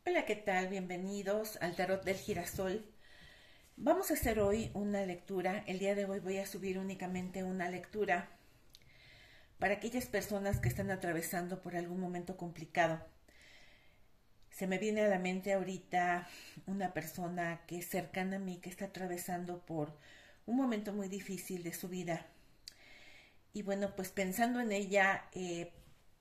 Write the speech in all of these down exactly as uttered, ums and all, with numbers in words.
Hola, ¿qué tal? Bienvenidos al Tarot del Girasol. Vamos a hacer hoy una lectura. El día de hoy voy a subir únicamente una lectura para aquellas personas que están atravesando por algún momento complicado. Se me viene a la mente ahorita una persona que es cercana a mí, que está atravesando por un momento muy difícil de su vida. Y bueno, pues pensando en ella, eh,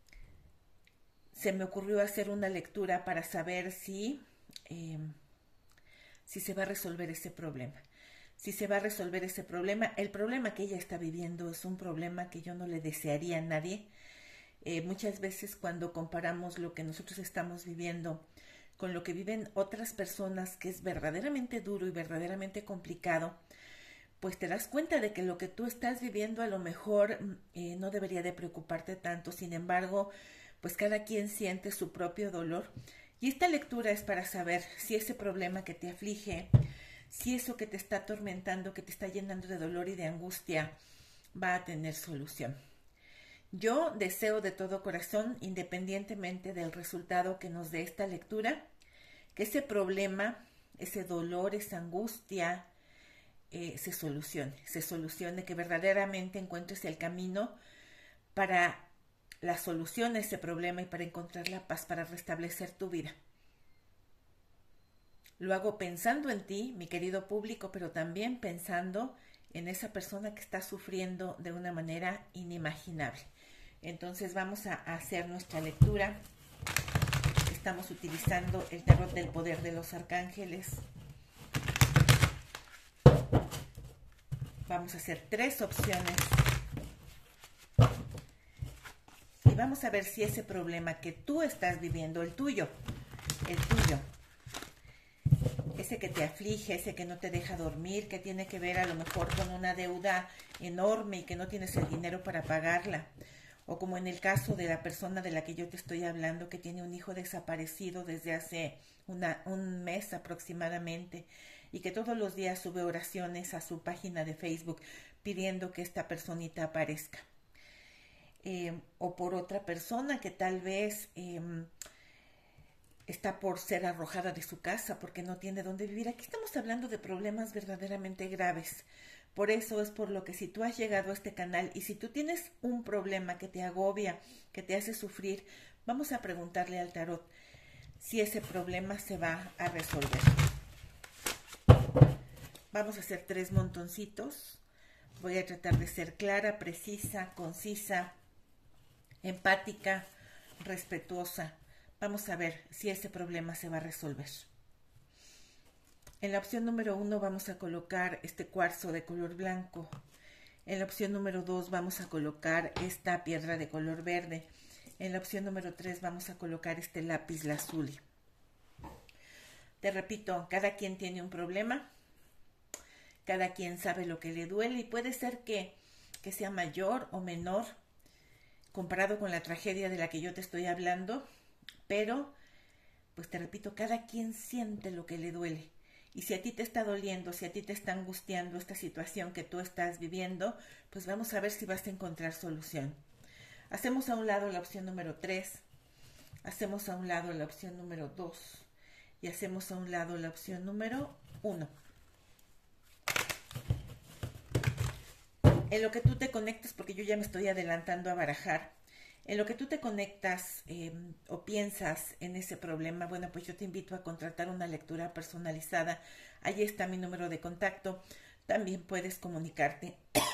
se me ocurrió hacer una lectura para saber si... Eh, si se va a resolver ese problema. Si se va a resolver ese problema, el problema que ella está viviendo es un problema que yo no le desearía a nadie. Eh, muchas veces cuando comparamos lo que nosotros estamos viviendo con lo que viven otras personas, que es verdaderamente duro y verdaderamente complicado, pues te das cuenta de que lo que tú estás viviendo a lo mejor eh, no debería de preocuparte tanto. Sin embargo, pues cada quien siente su propio dolor. Y esta lectura es para saber si ese problema que te aflige, si eso que te está atormentando, que te está llenando de dolor y de angustia, va a tener solución. Yo deseo de todo corazón, independientemente del resultado que nos dé esta lectura, que ese problema, ese dolor, esa angustia, eh, se solucione, se solucione, que verdaderamente encuentres el camino para la solución a ese problema y para encontrar la paz, para restablecer tu vida. Lo hago pensando en ti, mi querido público, pero también pensando en esa persona que está sufriendo de una manera inimaginable. Entonces vamos a hacer nuestra lectura. Estamos utilizando el tarot del poder de los arcángeles. Vamos a hacer tres opciones. Y vamos a ver si ese problema que tú estás viviendo, el tuyo, el tuyo, ese que te aflige, ese que no te deja dormir, que tiene que ver a lo mejor con una deuda enorme y que no tienes el dinero para pagarla, o como en el caso de la persona de la que yo te estoy hablando, que tiene un hijo desaparecido desde hace una, un mes aproximadamente y que todos los días sube oraciones a su página de Facebook pidiendo que esta personita aparezca. Eh, o por otra persona que tal vez eh, está por ser arrojada de su casa porque no tiene dónde vivir. Aquí estamos hablando de problemas verdaderamente graves. Por eso es por lo que si tú has llegado a este canal y si tú tienes un problema que te agobia, que te hace sufrir, vamos a preguntarle al tarot si ese problema se va a resolver. Vamos a hacer tres montoncitos. Voy a tratar de ser clara, precisa, concisa, empática, respetuosa. Vamos a ver si ese problema se va a resolver. En la opción número uno vamos a colocar este cuarzo de color blanco. En la opción número dos vamos a colocar esta piedra de color verde. En la opción número tres vamos a colocar este lápiz lazuli. Te repito, cada quien tiene un problema. Cada quien sabe lo que le duele y puede ser que, que sea mayor o menor comparado con la tragedia de la que yo te estoy hablando, pero, pues te repito, cada quien siente lo que le duele. Y si a ti te está doliendo, si a ti te está angustiando esta situación que tú estás viviendo, pues vamos a ver si vas a encontrar solución. Hacemos a un lado la opción número tres, hacemos a un lado la opción número dos y hacemos a un lado la opción número uno. En lo que tú te conectas, porque yo ya me estoy adelantando a barajar, en lo que tú te conectas eh, o piensas en ese problema, bueno, pues yo te invito a contratar una lectura personalizada. Allí está mi número de contacto. También puedes comunicarte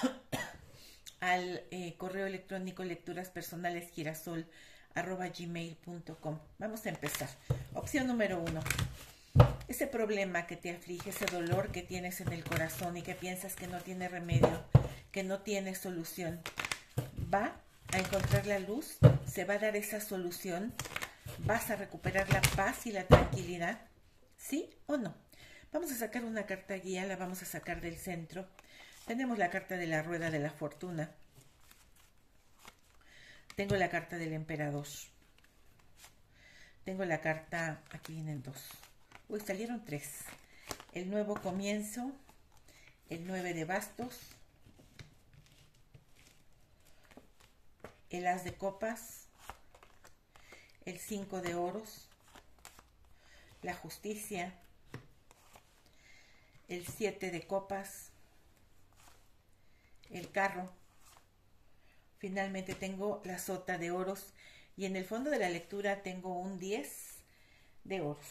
al eh, correo electrónico lecturaspersonalesgirasol arroba gmail punto com. Vamos a empezar. Opción número uno. Ese problema que te aflige, ese dolor que tienes en el corazón y que piensas que no tiene remedio, que no tiene solución, va a encontrar la luz, se va a dar esa solución, vas a recuperar la paz y la tranquilidad, ¿sí o no? Vamos a sacar una carta guía, la vamos a sacar del centro. Tenemos la carta de la rueda de la fortuna. Tengo la carta del emperador. Tengo la carta, aquí vienen dos. Uy, salieron tres. El nuevo comienzo, el nueve de bastos, el as de copas, el cinco de oros, la justicia, el siete de copas, el carro. Finalmente tengo la sota de oros y en el fondo de la lectura tengo un diez de oros.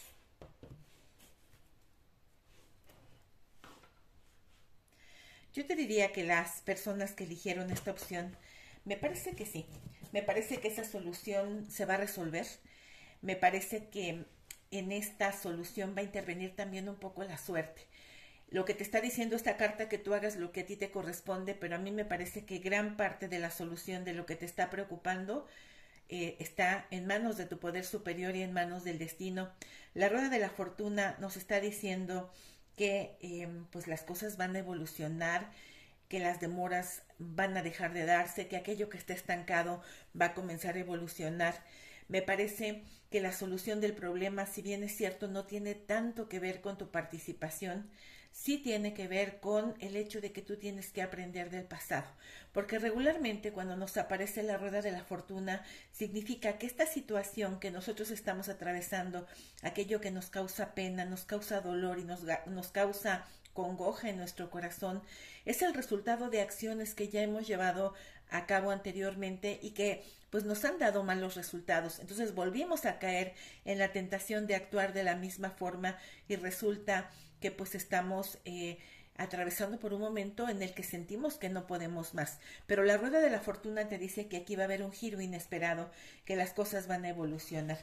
Yo te diría que las personas que eligieron esta opción, me parece que sí, me parece que esa solución se va a resolver, me parece que en esta solución va a intervenir también un poco la suerte. Lo que te está diciendo esta carta, que tú hagas lo que a ti te corresponde, pero a mí me parece que gran parte de la solución de lo que te está preocupando eh, está en manos de tu poder superior y en manos del destino. La rueda de la fortuna nos está diciendo que eh, pues las cosas van a evolucionar, que las demoras van a dejar de darse, que aquello que está estancado va a comenzar a evolucionar. Me parece que la solución del problema, si bien es cierto, no tiene tanto que ver con tu participación, sí tiene que ver con el hecho de que tú tienes que aprender del pasado, porque regularmente cuando nos aparece la rueda de la fortuna significa que esta situación que nosotros estamos atravesando, aquello que nos causa pena, nos causa dolor y nos, nos causa congoja en nuestro corazón, es el resultado de acciones que ya hemos llevado a cabo anteriormente y que pues nos han dado malos resultados. Entonces volvimos a caer en la tentación de actuar de la misma forma y resulta que pues estamos eh, atravesando por un momento en el que sentimos que no podemos más. Pero la rueda de la fortuna te dice que aquí va a haber un giro inesperado, que las cosas van a evolucionar.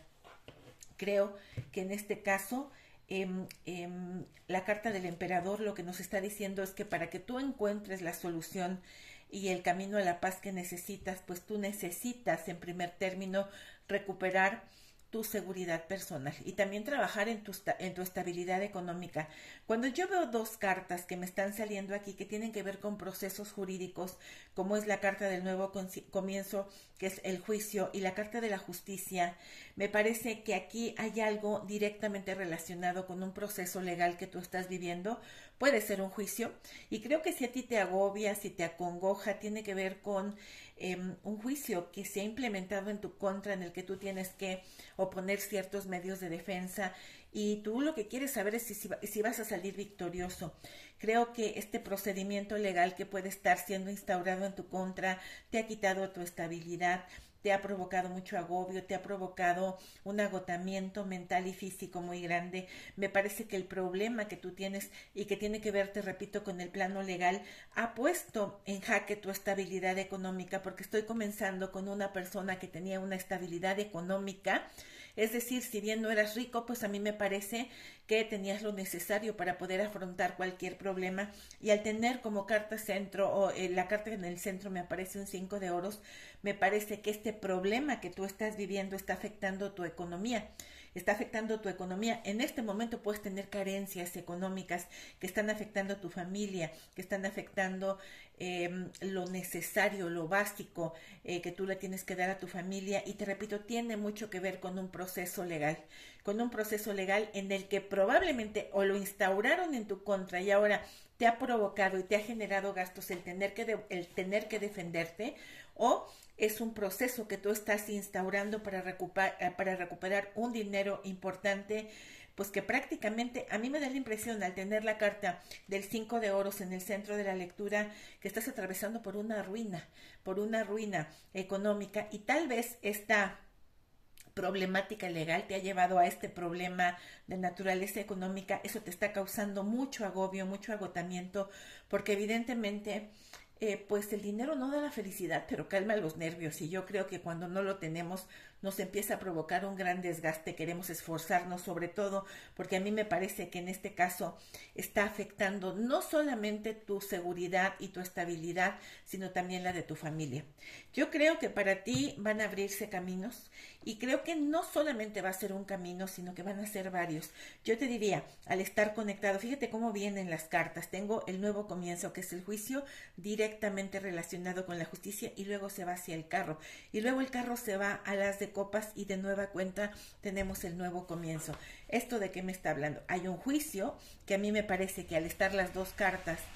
Creo que en este caso Eh, eh, la carta del emperador lo que nos está diciendo es que para que tú encuentres la solución y el camino a la paz que necesitas, pues tú necesitas en primer término recuperar tu seguridad personal y también trabajar en tu, en tu estabilidad económica. Cuando yo veo dos cartas que me están saliendo aquí que tienen que ver con procesos jurídicos, como es la carta del nuevo comienzo, que es el juicio, y la carta de la justicia, me parece que aquí hay algo directamente relacionado con un proceso legal que tú estás viviendo. Puede ser un juicio, y creo que si a ti te agobia, si te acongoja, tiene que ver con eh, un juicio que se ha implementado en tu contra, en el que tú tienes que oponer ciertos medios de defensa y tú lo que quieres saber es si, si, si vas a salir victorioso. Creo que este procedimiento legal que puede estar siendo instaurado en tu contra te ha quitado tu estabilidad, te ha provocado mucho agobio, te ha provocado un agotamiento mental y físico muy grande. Me parece que el problema que tú tienes y que tiene que ver, te repito, con el plano legal, ha puesto en jaque tu estabilidad económica, porque estoy comenzando con una persona que tenía una estabilidad económica. Es decir, si bien no eras rico, pues a mí me parece que tenías lo necesario para poder afrontar cualquier problema, y al tener como carta centro, o eh, la carta en el centro me aparece un cinco de oros, me parece que este problema que tú estás viviendo está afectando tu economía. Está afectando tu economía. En este momento puedes tener carencias económicas que están afectando a tu familia, que están afectando eh, lo necesario, lo básico eh, que tú le tienes que dar a tu familia. Y te repito, tiene mucho que ver con un proceso legal, con un proceso legal en el que probablemente o lo instauraron en tu contra y ahora te ha provocado y te ha generado gastos el tener que, de, el tener que defenderte, o es un proceso que tú estás instaurando para recuperar, para recuperar un dinero importante, pues que prácticamente a mí me da la impresión al tener la carta del cinco de oros en el centro de la lectura que estás atravesando por una ruina, por una ruina económica, y tal vez esta problemática legal te ha llevado a este problema de naturaleza económica. Eso te está causando mucho agobio, mucho agotamiento, porque evidentemente Eh, pues el dinero no da la felicidad, pero calma los nervios, y yo creo que cuando no lo tenemos nos empieza a provocar un gran desgaste. Queremos esforzarnos, sobre todo porque a mí me parece que en este caso está afectando no solamente tu seguridad y tu estabilidad, sino también la de tu familia. Yo creo que para ti van a abrirse caminos, y creo que no solamente va a ser un camino, sino que van a ser varios. Yo te diría, al estar conectado, fíjate cómo vienen las cartas. Tengo el nuevo comienzo, que es el juicio, directamente relacionado con la justicia, y luego se va hacia el carro, y luego el carro se va a las de copas, y de nueva cuenta tenemos el nuevo comienzo. ¿Esto de qué me está hablando? Hay un juicio que a mí me parece que al estar las dos cartas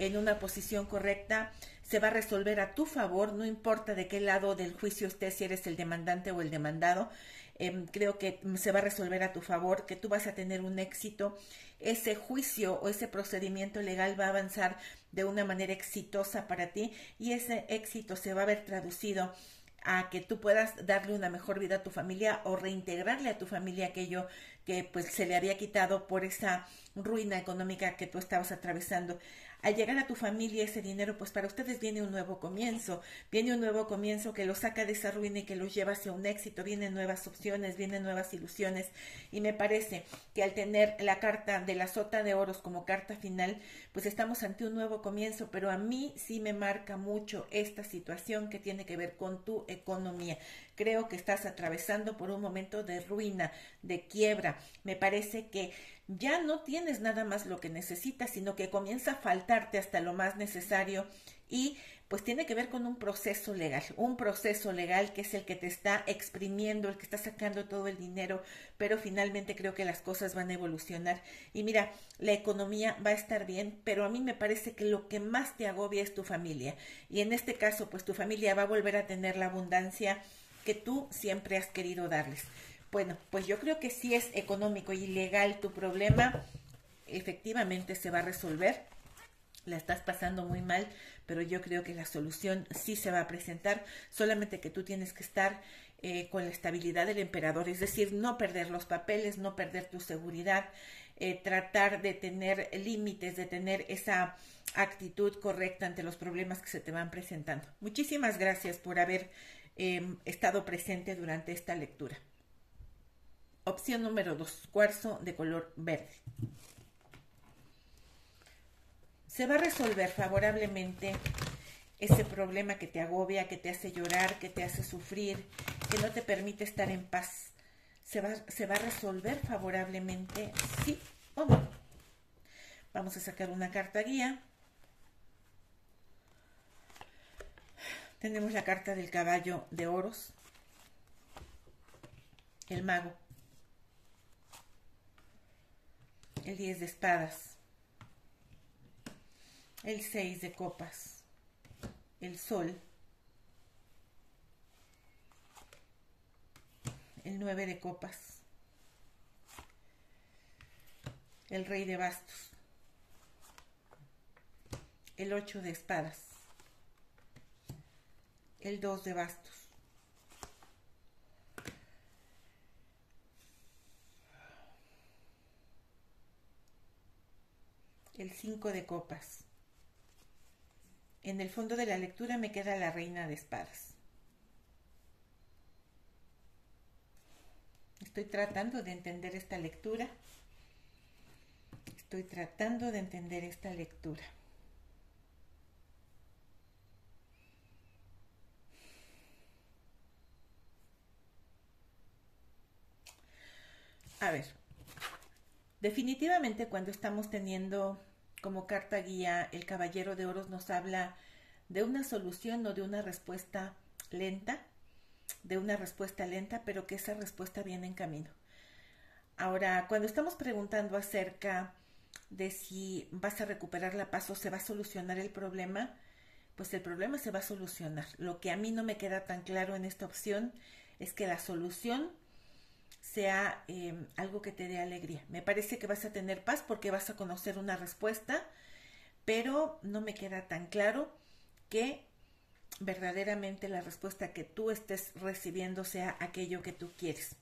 en una posición correcta, se va a resolver a tu favor, no importa de qué lado del juicio estés, si eres el demandante o el demandado. Eh, creo que se va a resolver a tu favor, que tú vas a tener un éxito. Ese juicio o ese procedimiento legal va a avanzar de una manera exitosa para ti y ese éxito se va a ver traducido a que tú puedas darle una mejor vida a tu familia o reintegrarle a tu familia aquello que pues se le había quitado por esa ruina económica que tú estabas atravesando. Al llegar a tu familia ese dinero, pues para ustedes viene un nuevo comienzo, viene un nuevo comienzo que los saca de esa ruina y que los lleva hacia un éxito, vienen nuevas opciones, vienen nuevas ilusiones y me parece que al tener la carta de la sota de oros como carta final, pues estamos ante un nuevo comienzo, pero a mí sí me marca mucho esta situación que tiene que ver con tu economía. Creo que estás atravesando por un momento de ruina, de quiebra. Me parece que ya no tienes nada más lo que necesitas, sino que comienza a faltarte hasta lo más necesario y pues tiene que ver con un proceso legal, un proceso legal que es el que te está exprimiendo, el que está sacando todo el dinero, pero finalmente creo que las cosas van a evolucionar. Y mira, la economía va a estar bien, pero a mí me parece que lo que más te agobia es tu familia. Y en este caso, pues tu familia va a volver a tener la abundancia que tú siempre has querido darles. Bueno, pues yo creo que si es económico y legal tu problema, efectivamente se va a resolver. La estás pasando muy mal, pero yo creo que la solución sí se va a presentar, solamente que tú tienes que estar eh, con la estabilidad del emperador, es decir, no perder los papeles, no perder tu seguridad, eh, tratar de tener límites, de tener esa actitud correcta ante los problemas que se te van presentando. Muchísimas gracias por haber eh, estado presente durante esta lectura. Opción número dos, cuarzo de color verde. Se va a resolver favorablemente ese problema que te agobia, que te hace llorar, que te hace sufrir, que no te permite estar en paz. Se va, se va a resolver favorablemente, sí o no. Vamos a sacar una carta guía. Tenemos la carta del caballo de oros, el mago, el diez de espadas, el seis de copas, el sol, el nueve de copas, el rey de bastos, el ocho de espadas, el dos de bastos, el cinco de copas. En el fondo de la lectura me queda la reina de espadas. Estoy tratando de entender esta lectura. Estoy tratando de entender esta lectura. A ver, definitivamente cuando estamos teniendo como carta guía el caballero de oros nos habla de una solución o de una respuesta lenta, de una respuesta lenta, pero que esa respuesta viene en camino. Ahora, cuando estamos preguntando acerca de si vas a recuperar la paz o se va a solucionar el problema, pues el problema se va a solucionar. Lo que a mí no me queda tan claro en esta opción es que la solución sea eh, algo que te dé alegría. Me parece que vas a tener paz porque vas a conocer una respuesta, pero no me queda tan claro que verdaderamente la respuesta que tú estés recibiendo sea aquello que tú quieres.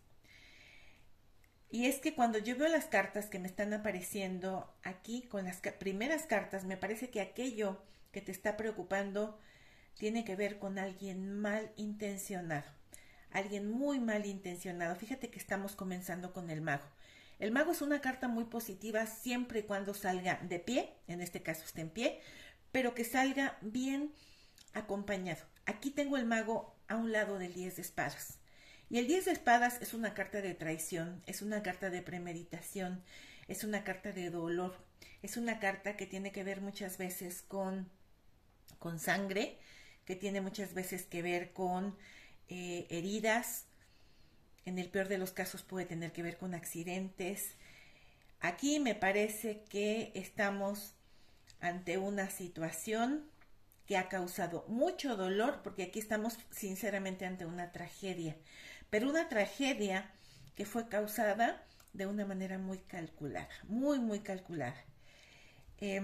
Y es que cuando yo veo las cartas que me están apareciendo aquí con las primeras cartas, me parece que aquello que te está preocupando tiene que ver con alguien mal intencionado. Alguien muy mal intencionado. Fíjate que estamos comenzando con el mago. El mago es una carta muy positiva siempre y cuando salga de pie, en este caso está en pie, pero que salga bien acompañado. Aquí tengo el mago a un lado del diez de espadas. Y el diez de espadas es una carta de traición, es una carta de premeditación, es una carta de dolor, es una carta que tiene que ver muchas veces con, con sangre, que tiene muchas veces que ver con eh, heridas, en el peor de los casos puede tener que ver con accidentes. Aquí me parece que estamos ante una situación que ha causado mucho dolor, porque aquí estamos sinceramente ante una tragedia, pero una tragedia que fue causada de una manera muy calculada, muy, muy calculada. Eh,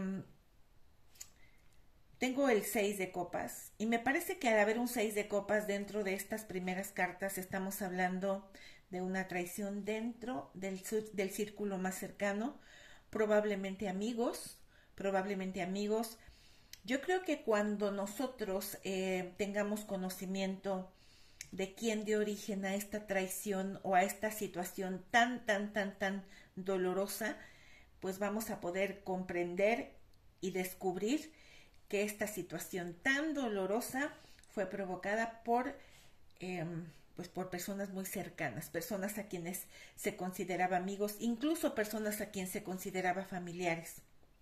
tengo el seis de copas y me parece que al haber un seis de copas dentro de estas primeras cartas estamos hablando de una traición dentro del, del círculo más cercano, probablemente amigos, probablemente amigos. Yo creo que cuando nosotros eh, tengamos conocimiento de quién dio origen a esta traición o a esta situación tan, tan, tan, tan dolorosa, pues vamos a poder comprender y descubrir que esta situación tan dolorosa fue provocada por, eh, pues por personas muy cercanas, personas a quienes se consideraba amigos, incluso personas a quienes se consideraba familiares.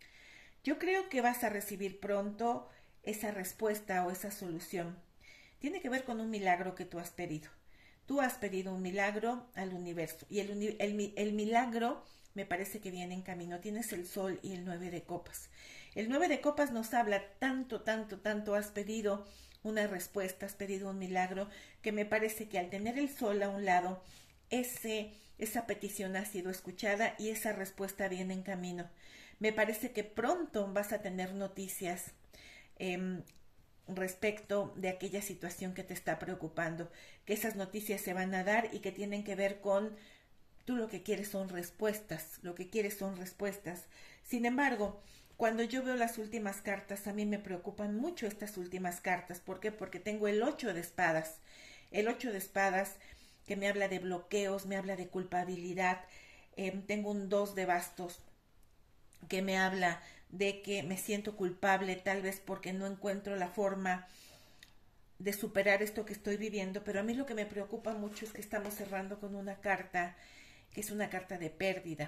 Yo creo que vas a recibir pronto esa respuesta o esa solución. Tiene que ver con un milagro que tú has pedido. Tú has pedido un milagro al universo y el, el, el milagro me parece que viene en camino. Tienes el sol y el nueve de copas. El nueve de copas nos habla tanto, tanto, tanto. Has pedido una respuesta, has pedido un milagro, que me parece que al tener el sol a un lado, ese, esa petición ha sido escuchada y esa respuesta viene en camino. Me parece que pronto vas a tener noticias eh, respecto de aquella situación que te está preocupando, que esas noticias se van a dar y que tienen que ver con tú lo que quieres son respuestas, lo que quieres son respuestas. Sin embargo, cuando yo veo las últimas cartas, a mí me preocupan mucho estas últimas cartas. ¿Por qué? Porque tengo el ocho de espadas. El ocho de espadas que me habla de bloqueos, me habla de culpabilidad. Eh, tengo un dos de bastos que me habla de que me siento culpable, tal vez porque no encuentro la forma de superar esto que estoy viviendo, pero a mí lo que me preocupa mucho es que estamos cerrando con una carta que es una carta de pérdida.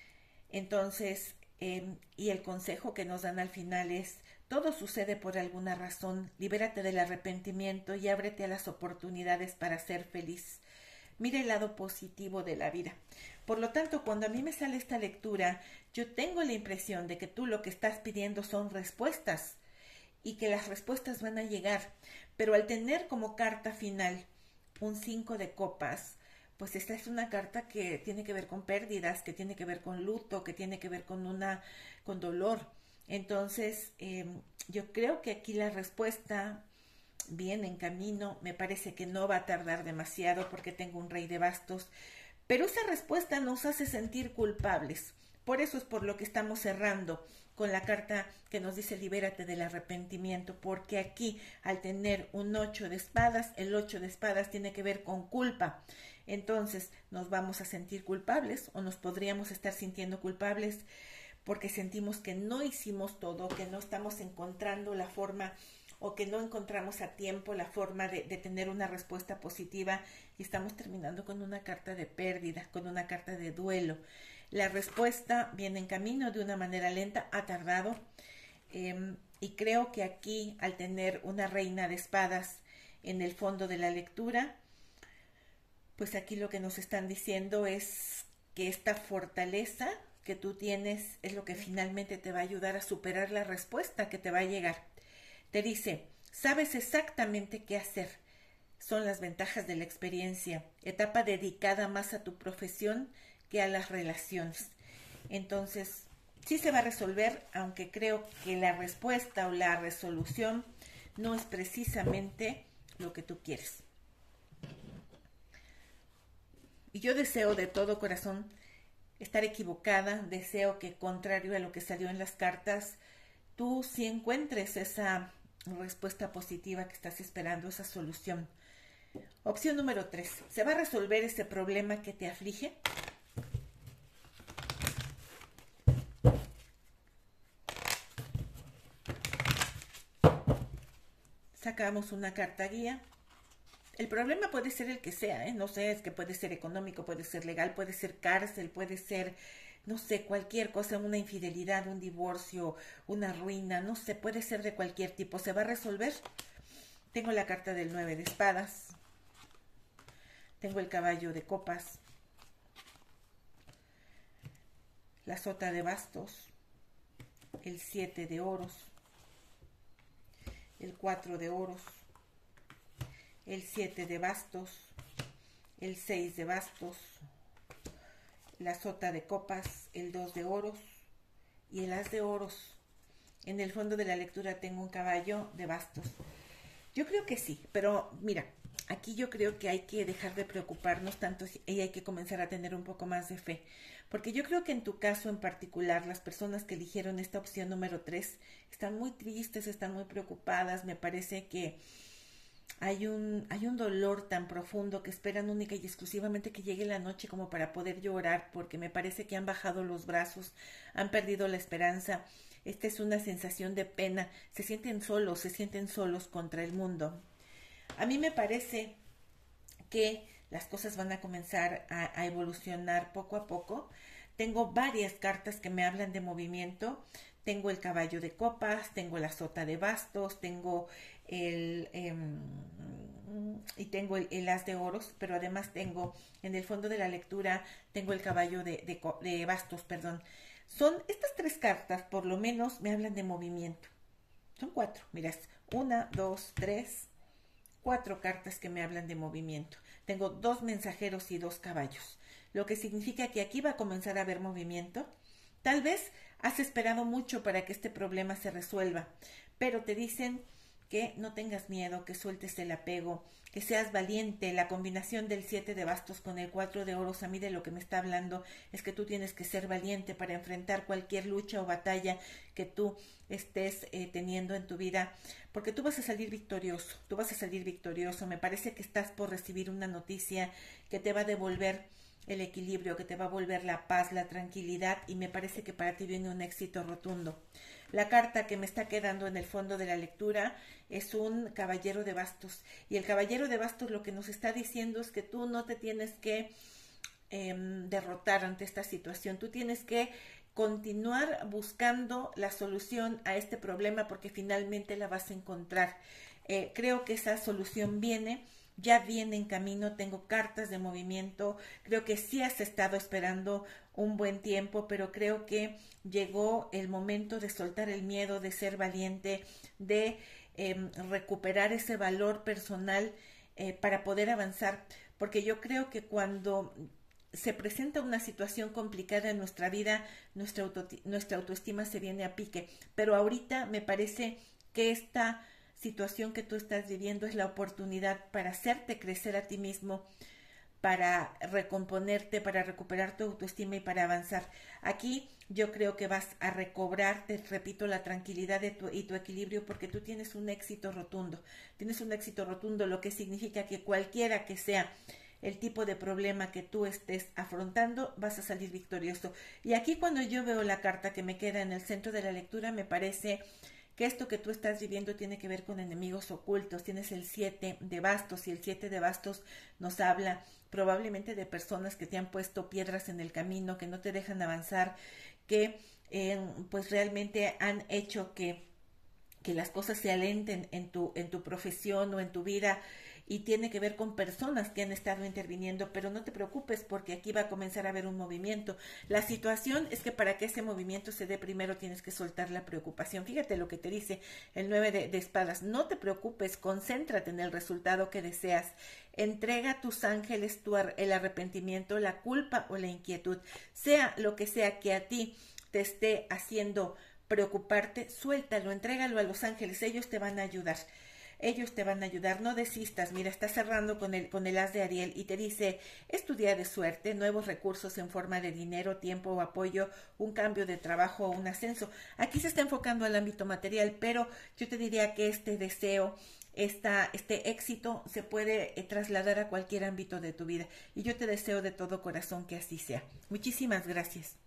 Entonces, eh, y el consejo que nos dan al final es, todo sucede por alguna razón, libérate del arrepentimiento y ábrete a las oportunidades para ser feliz. Mira el lado positivo de la vida. Por lo tanto, cuando a mí me sale esta lectura, yo tengo la impresión de que tú lo que estás pidiendo son respuestas y que las respuestas van a llegar. Pero al tener como carta final un cinco de copas, pues esta es una carta que tiene que ver con pérdidas, que tiene que ver con luto, que tiene que ver con una, con dolor. Entonces, eh, yo creo que aquí la respuesta viene en camino. Me parece que no va a tardar demasiado porque tengo un rey de bastos. Pero esa respuesta nos hace sentir culpables. Por eso es por lo que estamos cerrando con la carta que nos dice libérate del arrepentimiento, porque aquí al tener un ocho de espadas, el ocho de espadas tiene que ver con culpa. Entonces nos vamos a sentir culpables o nos podríamos estar sintiendo culpables porque sentimos que no hicimos todo, que no estamos encontrando la forma o que no encontramos a tiempo la forma de, de tener una respuesta positiva y estamos terminando con una carta de pérdida, con una carta de duelo. La respuesta viene en camino de una manera lenta, ha tardado eh, y creo que aquí al tener una reina de espadas en el fondo de la lectura, pues aquí lo que nos están diciendo es que esta fortaleza que tú tienes es lo que finalmente te va a ayudar a superar la respuesta que te va a llegar. Te dice, sabes exactamente qué hacer. Son las ventajas de la experiencia, etapa dedicada más a tu profesión que a las relaciones. Entonces, sí se va a resolver, aunque creo que la respuesta o la resolución no es precisamente lo que tú quieres. Y yo deseo de todo corazón estar equivocada, deseo que contrario a lo que salió en las cartas, tú sí encuentres esa respuesta positiva que estás esperando, esa solución. Opción número tres. ¿Se va a resolver ese problema que te aflige? Sacamos una carta guía. El problema puede ser el que sea, ¿eh? No sé, es que puede ser económico, puede ser legal, puede ser cárcel, puede ser, no sé, cualquier cosa, una infidelidad, un divorcio, una ruina, no sé, puede ser de cualquier tipo. ¿Se va a resolver? Tengo la carta del nueve de espadas. Tengo el caballo de copas. La sota de bastos. el siete de oros, el cuatro de oros, el siete de bastos, el seis de bastos, la sota de copas, el dos de oros y el as de oros. En el fondo de la lectura tengo un caballo de bastos. Yo creo que sí, pero mira, aquí yo creo que hay que dejar de preocuparnos tanto y hay que comenzar a tener un poco más de fe. Porque yo creo que en tu caso en particular, las personas que eligieron esta opción número tres están muy tristes, están muy preocupadas. Me parece que hay un, hay un dolor tan profundo que esperan única y exclusivamente que llegue la noche como para poder llorar, porque me parece que han bajado los brazos, han perdido la esperanza. Esta es una sensación de pena, se sienten solos, se sienten solos contra el mundo. A mí me parece que las cosas van a comenzar a, a evolucionar poco a poco. Tengo varias cartas que me hablan de movimiento. Tengo el caballo de copas, tengo la sota de bastos, tengo el eh, y tengo el, el as de oros, pero además tengo en el fondo de la lectura tengo el caballo de, de, de bastos, perdón. Son estas tres cartas, por lo menos, me hablan de movimiento. Son cuatro, miras, una, dos, tres, cuatro cartas que me hablan de movimiento. Tengo dos mensajeros y dos caballos, lo que significa que aquí va a comenzar a haber movimiento. Tal vez has esperado mucho para que este problema se resuelva, pero te dicen que no tengas miedo, que sueltes el apego, que seas valiente. La combinación del siete de bastos con el cuatro de oros, a mí de lo que me está hablando es que tú tienes que ser valiente para enfrentar cualquier lucha o batalla que tú estés eh, teniendo en tu vida, porque tú vas a salir victorioso, tú vas a salir victorioso. Me parece que estás por recibir una noticia que te va a devolver el equilibrio, que te va a volver la paz, la tranquilidad, y me parece que para ti viene un éxito rotundo. La carta que me está quedando en el fondo de la lectura es un caballero de bastos, y el caballero de bastos lo que nos está diciendo es que tú no te tienes que eh, derrotar ante esta situación, tú tienes que continuar buscando la solución a este problema porque finalmente la vas a encontrar. Eh, creo que esa solución viene, ya viene en camino. Tengo cartas de movimiento. Creo que sí has estado esperando un buen tiempo, pero creo que llegó el momento de soltar el miedo, de ser valiente, de eh, recuperar ese valor personal eh, para poder avanzar, porque yo creo que cuando se presenta una situación complicada en nuestra vida, nuestra, auto, nuestra autoestima se viene a pique, pero ahorita me parece que esta situación que tú estás viviendo es la oportunidad para hacerte crecer a ti mismo, para recomponerte, para recuperar tu autoestima y para avanzar. Aquí yo creo que vas a recobrar, te repito, la tranquilidad de tu, y tu equilibrio, porque tú tienes un éxito rotundo, tienes un éxito rotundo, lo que significa que cualquiera que sea el tipo de problema que tú estés afrontando, vas a salir victorioso. Y aquí cuando yo veo la carta que me queda en el centro de la lectura, me parece que esto que tú estás viviendo tiene que ver con enemigos ocultos. Tienes el siete de bastos, y el siete de bastos nos habla probablemente de personas que te han puesto piedras en el camino, que no te dejan avanzar, que eh, pues realmente han hecho que, que las cosas se alenten en tu, en tu profesión o en tu vida, y tiene que ver con personas que han estado interviniendo, pero no te preocupes porque aquí va a comenzar a haber un movimiento. La situación es que para que ese movimiento se dé, primero tienes que soltar la preocupación. Fíjate lo que te dice el nueve de, de espadas. No te preocupes, concéntrate en el resultado que deseas. Entrega a tus ángeles tu ar el arrepentimiento, la culpa o la inquietud. Sea lo que sea que a ti te esté haciendo preocuparte, suéltalo, entrégalo a los ángeles, ellos te van a ayudar. Ellos te van a ayudar, no desistas. Mira, está cerrando con el, con el as de Ariel y te dice, es tu día de suerte, nuevos recursos en forma de dinero, tiempo o apoyo, un cambio de trabajo o un ascenso. Aquí se está enfocando al ámbito material, pero yo te diría que este deseo, esta, este éxito se puede eh, trasladar a cualquier ámbito de tu vida. Y yo te deseo de todo corazón que así sea. Muchísimas gracias.